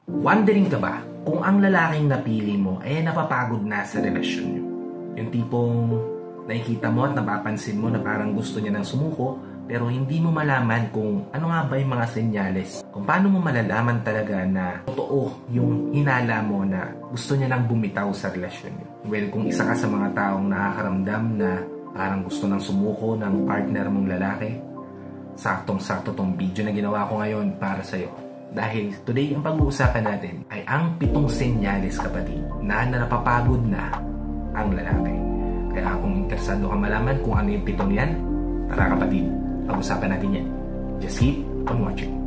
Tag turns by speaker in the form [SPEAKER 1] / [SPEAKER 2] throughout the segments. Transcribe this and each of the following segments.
[SPEAKER 1] Wondering ka ba kung ang lalaking napili mo ay napapagod na sa relasyon nyo? Yung tipong nakikita mo at napapansin mo na parang gusto niya ng sumuko pero hindi mo malaman kung ano nga ba yung mga senyales. Kung paano mo malalaman talaga na totoo yung hinala mo na gusto niya nang bumitaw sa relasyon nyo. Well, kung isa ka sa mga taong nakakaramdam na parang gusto nang sumuko ng partner mong lalaki, saktong-sakto tong video na ginawa ko ngayon para sa'yo. Dahil today ang pag-uusapan natin ay ang 7 senyales, kapatid, na napapagod na ang lalaki. Kaya kung interesado ka malaman kung ano yung 7 yan, tara kapatid, pag-usapan natin yan. Just keep on watching.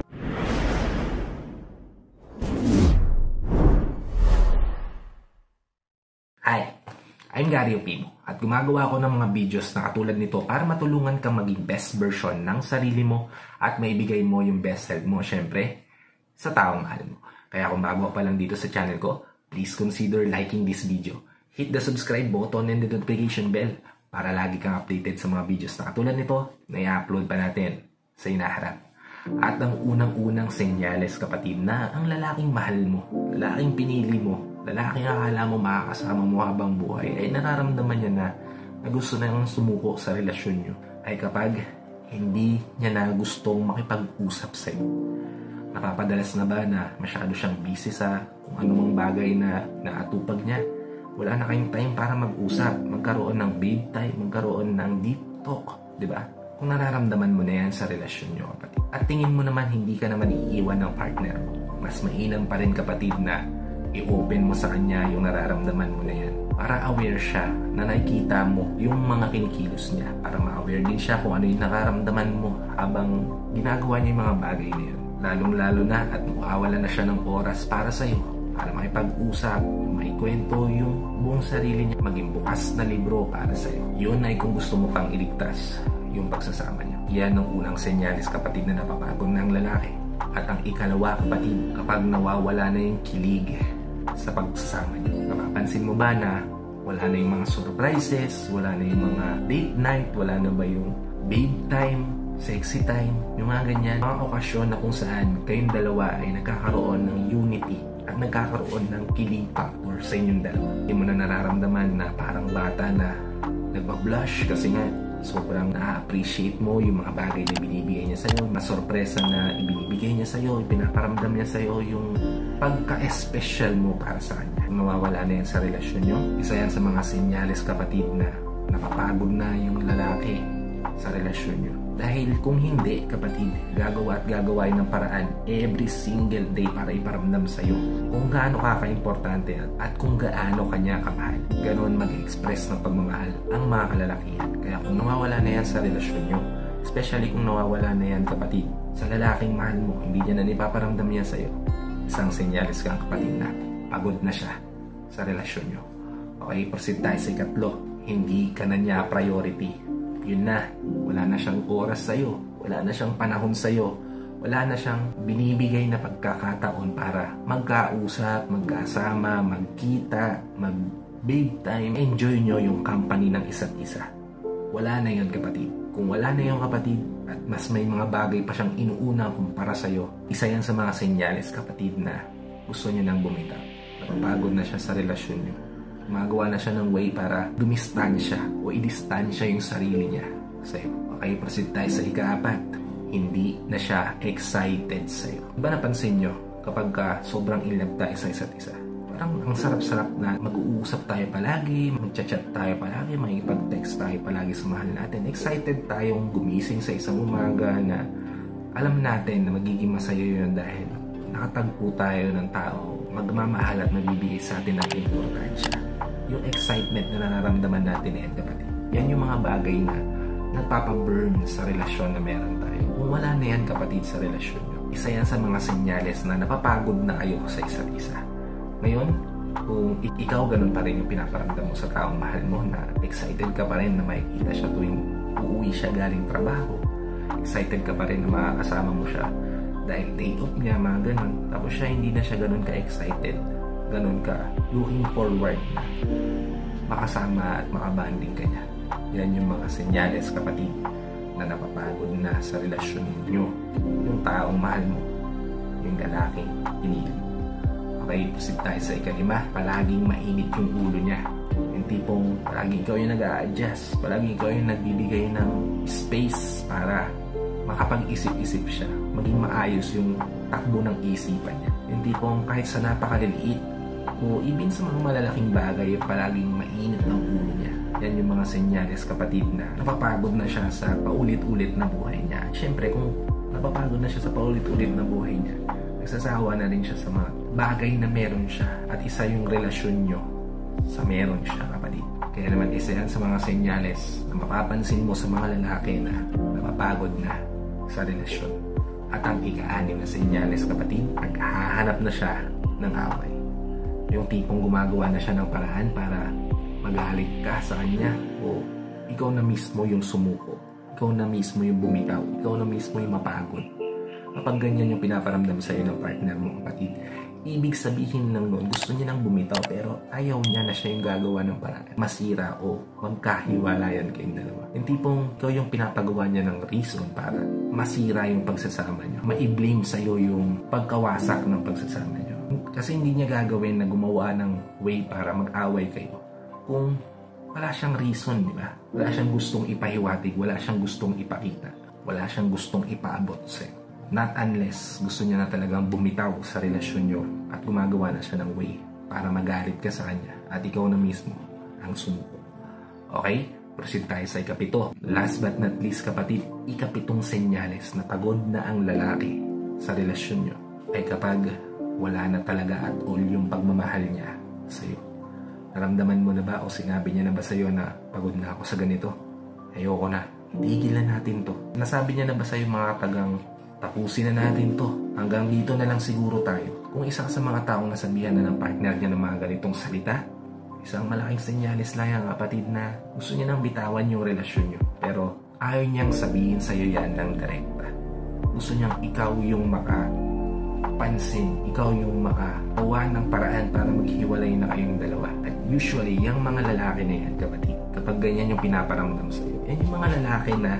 [SPEAKER 1] Hi, I'm Gary Opino at gumagawa ako ng mga videos na katulad nito para matulungan kang maging best version ng sarili mo at maibigay mo yung best self mo, syempre, sa taong mahal mo. Kaya kung bago pa lang dito sa channel ko, please consider liking this video. Hit the subscribe button and the notification bell para lagi kang updated sa mga videos na katulad nito na i-upload pa natin sa inaharap. At ang unang-unang senyales, kapatid, na ang lalaking mahal mo, lalaking pinili mo, lalaking akala mo makakasama mo habang buhay ay nararamdaman niya na gusto nang sumuko sa relasyon nyo ay kapag hindi niya na gustong makipag-usap sa iyo. Napapadalas na ba na masyado siyang busy sa kung anumang bagay na naatupag niya? Wala na kayong time para mag-usap, magkaroon ng babe time, magkaroon ng deep talk, di ba? Kung nararamdaman mo na yan sa relasyon nyo, kapatid. At tingin mo naman hindi ka naman iiwan ng partner mo, mas mainam pa rin, kapatid, na i-open mo sa kanya yung nararamdaman mo na yan. Para aware siya na nakikita mo yung mga kinikilos niya. Para ma-aware din siya kung ano yung nararamdaman mo habang ginagawa niya yung mga bagay na yun. Lalong-lalo na at mawawala na siya ng oras para sa'yo. Para makipag-usap, maikwento yung buong sarili niya. Maging bukas na libro para sa'yo. Yun ay kung gusto mo pang iligtas yung pagsasama niya. Yan ang unang senyalis, kapatid, na napapagod ng lalaki. At ang ikalawa, kapatid, kapag nawawala na yung kilig sa pagsasama niyo. Napapansin mo ba na wala na yung mga surprises, wala na yung mga date night, wala na ba yung babe time, sexy time, yung mga ganyan, mga okasyon na kung saan kayong dalawa ay nagkakaroon ng unity at nagkakaroon ng kilig factor sa inyong dalawa. Hindi mo na nararamdaman na parang bata na nagbablush kasi nga sobrang na-appreciate mo yung mga bagay na binibigay niya sa'yo, masorpresa na ibinibigay niya sa'yo, ipinaparamdam niya sa'yo yung pagka-special mo para sa kanya. Kung nawawala na yan sa relasyon nyo, isa yan sa mga senyales, kapatid, na napapagod na yung lalaki sa relasyon nyo. Dahil kung hindi, kapatid, gagawa at gagawain ng paraan every single day para iparamdam sa'yo kung gaano ka ka-importante at kung gaano kanya kamahal. Ganon mag-express ng pagmamahal ang mga kalalakihan. Kaya kung nawawala na yan sa relasyon nyo, especially kung nawawala na yan, kapatid, sa lalaking mahal mo, hindi niya na ipaparamdam yan sa'yo, isang senyales kang, kapatid, na pagod na siya sa relasyon nyo. Okay, proceed tayo sa ikatlo. Hindi ka na niya priority. Yun na, wala na siyang oras sa'yo, wala na siyang panahon sa'yo, wala na siyang binibigay na pagkakataon para magkausap, magkasama, magkita, mag-babe time. Enjoy nyo yung company ng isa't isa. Wala na yun, kapatid. Kung wala na yun, kapatid, at mas may mga bagay pa siyang inuuna kumpara sa'yo, isa yan sa mga senyales, kapatid, na gusto nyo nang bumitaw. Napapagod na siya sa relasyon nyo. Magawa na siya ng way para dumistansya o idistansya yung sarili niya sa'yo. Okay, proceed tayo sa ika-4. Hindi na siya excited sa'yo. Diba napansin nyo, kapag sobrang in love tayo sa isa't isa, parang ang sarap-sarap na mag-uusap tayo palagi, mag-chat tayo palagi, makikipag-text tayo palagi sa mahal natin. Excited tayong gumising sa isang umaga na alam natin na magiging masaya yun dahil nakatagpo tayo ng tao magmamahal at magbibigay sa atin ng importansya. Yung excitement na nararamdaman natin, kapatid, yan yung mga bagay na nagpapaburn sa relasyon na meron tayo. Kung wala na yan, kapatid, sa relasyon nyo, isa yan sa mga senyales na napapagod na kayo sa isa't isa. Ngayon, kung ikaw ganun pa rin yung pinaparamdam mo sa taong mahal mo, na excited ka pa rin na makikita siya tuwing uuwi siya galing trabaho, excited ka pa rin na makakasama mo siya dahil day off niya, mga ganun, tapos siya hindi na siya ganun ka-excited, ganun ka looking forward na makasama at makabanding ka niya. Yan yung mga senyales, kapatid, na napapagod na sa relasyon niyo yung taong mahal mo, yung lalaking pinili. Okay, proceed tayo sa ikalima. Palaging mainit yung ulo niya. Yung tipong palaging ikaw yung nag-a-adjust, palaging ikaw yung nagbibigay ng space para makapag-isip-isip siya, maging maayos yung takbo ng isipan niya. Yung tipong kahit sa napakaliliit o even sa mga malalaking bagay, palaging mainit ng ulo niya. Yan yung mga senyales, kapatid, na napapagod na siya sa paulit-ulit na buhay niya. At syempre, kung napapagod na siya sa paulit-ulit na buhay niya, nagsasawa na rin siya sa mga bagay na meron siya. At isa yung relasyon nyo sa meron siya, kapatid. Kaya naman isa yan sa mga senyales na mapapansin mo sa mga lalaki na napapagod na sa relasyon. At ang ika-anim na senyales, kapatid, naghahanap na siya ng away. Yung tipong gumagawa na siya ng paraan para magalit ka sa kanya o ikaw na mismo yung sumuko, ikaw na mismo yung bumitaw, ikaw na mismo yung mapagod. Kapag ganyan yung pinaparamdam sa iyo ng partner mo, kapatid, ibig sabihin ng noon, gusto niya nang bumitaw pero ayaw niya na siya yung gagawa ng paraan masira o magkahiwalayan kayong dalawa. Yung tipong ikaw yung pinapagawa niya ng reason para masira yung pagsasama niyo, ma-blame sa iyo yung pagkawasak ng pagsasama niyo. Kasi hindi niya gagawin na gumawa ng way para mag-away kayo kung wala siyang reason, di ba? Wala siyang gustong ipahiwatig, wala siyang gustong ipakita, wala siyang gustong ipaabot sa'yo. Not unless gusto niya na talagang bumitaw sa relasyon niyo at gumagawa na siya ng way para magalit ka sa kanya at ikaw na mismo ang sumuko. Okay? Proceed tayo sa ikapito. Last but not least, kapatid, ikapitong senyales na pagod na ang lalaki sa relasyon niyo ay kapag wala na talaga at all yung pagmamahal niya sa'yo. Naramdaman mo na ba o sinabi niya na ba sa'yo na pagod na ako sa ganito? Ayoko na. Tigilan natin to. Nasabi niya na ba sa'yo mga tagang tapusin na natin to? Hanggang dito na lang siguro tayo. Kung isa sa mga taong nasabihan na ng partner niya ng mga ganitong salita, isang malaking senyalis lang yan, kapatid, na gusto niya nang bitawan yung relasyon niyo. Pero ayaw niyang sabihin sa'yo yan ng direkta. Gusto niyang ikaw yung pansin, ikaw yung makagawa ng paraan para maghiwalay na kayong dalawa. At usually, yung mga lalaki na yan, kapatid, kapag ganyan yung pinaparamdam sa iyo, yan yung mga lalaki na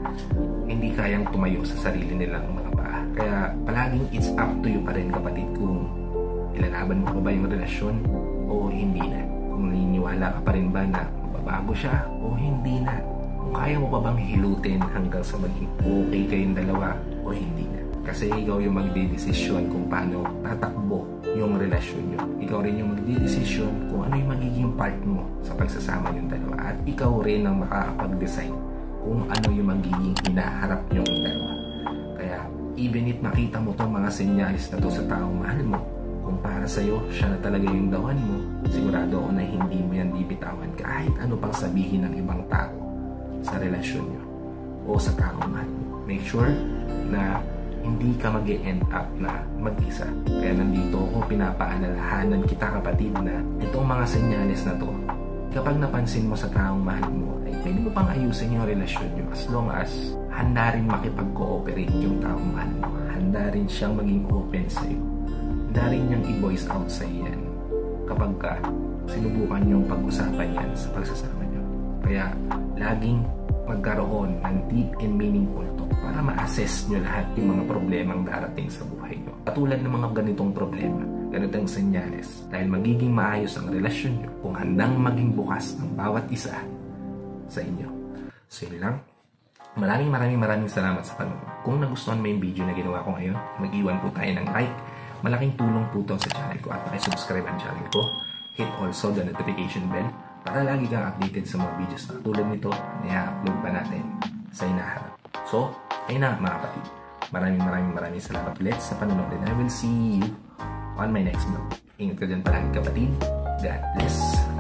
[SPEAKER 1] hindi kayang tumayo sa sarili nilang mga paa. Kaya palaging it's up to you pa rin, kapatid, kung ilalaban mo pa ba yung relasyon o hindi na. Kung naniniwala ka pa rin ba na mababago siya o hindi na. Kung kaya mo pa bang hilutin hanggang sa maging okay kayong dalawa o hindi na. Kasi ikaw yung magdidesisyon kung paano tatakbo yung relasyon nyo. Ikaw rin yung magdidesisyon kung ano yung magiging part mo sa pagsasama yung dalawa. At ikaw rin ang makakapag-decide kung ano yung magiging hinaharap yung dalawa. Kaya even if makita mo itong mga senyalis na to sa taong mahal mo, kung para sa'yo siya na talaga yung dawan mo, sigurado ako na hindi mo yan bibitawan kahit ano pang sabihin ng ibang tao sa relasyon nyo o sa taong mahal mo. Make sure na hindi ka mag-end up na mag-isa. Kaya nandito ako, pinapaalalahanan kita, kapatid, na itong mga senyales na to, kapag napansin mo sa taong mahal mo, ay pwede mo pang ayusin yung relasyon nyo as long as handa rin makipag-cooperate yung taong mahal mo. Handa rin siyang maging open sa'yo. Handa rin niyang i-voice out sa'yo yan kapag ka sinubukan yung pag-usapan yan sa pagsasama nyo. Kaya laging magkaroon ng deep and meaningful talk para ma-assess nyo lahat yung mga problemang darating sa buhay nyo. Katulad ng mga ganitong problema, ganitong senyales, dahil magiging maayos ang relasyon nyo kung handang maging bukas ng bawat isa sa inyo. So yun lang. Maraming salamat sa panonood. Kung nagustuhan mo yung video na ginawa ko ngayon, mag-iwan po tayo ng like. Malaking tulong po ito sa channel ko at pakisubscribe ang channel ko. Hit also the notification bell para lagi kang updated sa mga videos na tulad nito na i-upload pa natin sa inaharap. So, ayun na mga kapatid. Maraming salamat ulit sa panonood and I will see you on my next vlog. Ingat ka dyan palagi, kapatid. God bless.